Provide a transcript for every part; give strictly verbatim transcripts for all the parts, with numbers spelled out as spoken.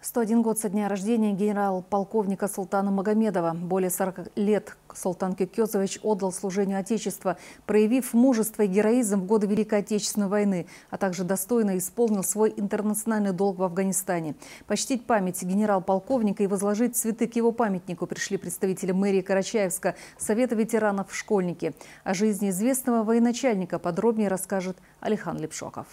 сто один год со дня рождения генерал-полковника Султана Магомедова. Более сорока лет Султан Кёкёзович отдал служению Отечества, проявив мужество и героизм в годы Великой Отечественной войны, а также достойно исполнил свой интернациональный долг в Афганистане. Почтить память генерал-полковника и возложить цветы к его памятнику пришли представители мэрии Карачаевска, Совета ветеранов «Школьники». О жизни известного военачальника подробнее расскажет Алихан Лепшоков.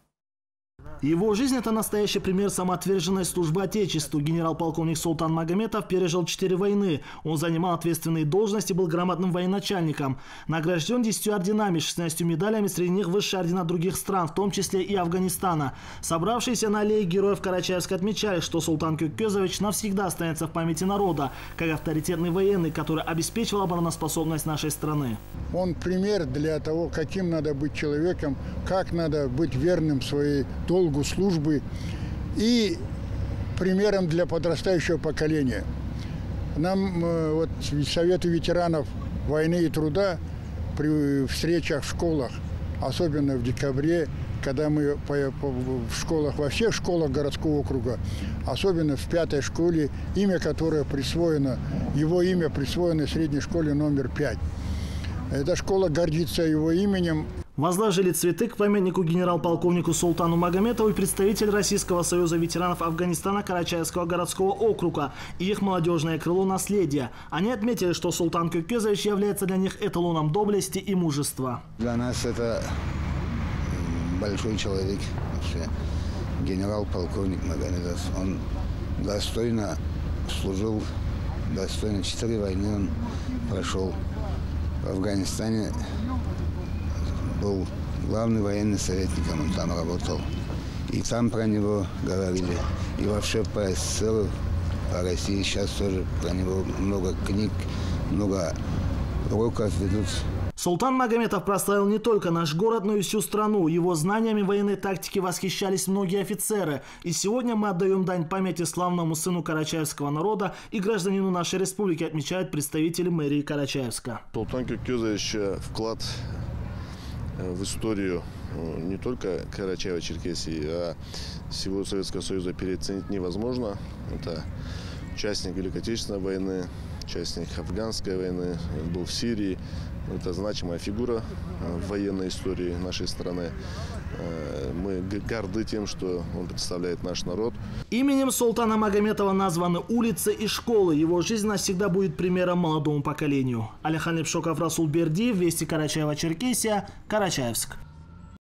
Его жизнь – это настоящий пример самоотверженной службы Отечеству. Генерал-полковник Султан Магомедов пережил четыре войны. Он занимал ответственные должности, был грамотным военачальником. Награжден десятью орденами, шестнадцатью медалями, среди них высшие ордена других стран, в том числе и Афганистана. Собравшиеся на аллее героев Карачаевска отмечали, что Султан Кёкёзович навсегда останется в памяти народа, как авторитетный военный, который обеспечивал обороноспособность нашей страны. Он пример для того, каким надо быть человеком, как надо быть верным своей долгу службы и примером для подрастающего поколения. Нам, вот, Совету ветеранов войны и труда при встречах в школах, особенно в декабре, когда мы в школах, во всех школах городского округа, особенно в пятой школе, имя которое присвоено, его имя присвоено средней школе номер пять. Эта школа гордится его именем. Возложили цветы к памятнику генерал-полковнику Султану Магомедову и представитель Российского союза ветеранов Афганистана Карачаевского городского округа и их молодежное крыло «Наследие». Они отметили, что Султан Кёкёзович является для них эталоном доблести и мужества. Для нас это большой человек, генерал-полковник Магомедов. Он достойно служил, достойно четыре войны он прошел. В Афганистане был главный военный советником, он там работал. И там про него говорили. И вообще по СССР, по России сейчас тоже про него много книг, много уроков ведут. Султан Магомедов прославил не только наш город, но и всю страну. Его знаниями военной тактики восхищались многие офицеры. И сегодня мы отдаем дань памяти славному сыну карачаевского народа и гражданину нашей республики, отмечают представители мэрии Карачаевска. Султан Кёкёзович вклад в историю не только Карачаево-Черкесии, а всего Советского Союза переоценить невозможно. Это участник Великой Отечественной войны, участник Афганской войны, был в Сирии. Это значимая фигура в военной истории нашей страны. Мы горды тем, что он представляет наш народ. Именем Султана Магомедова названы улицы и школы. Его жизнь навсегда будет примером молодому поколению. Алихан Лепшоков, Расул Бердиев, Вести Карачаево-Черкесия, Карачаевск.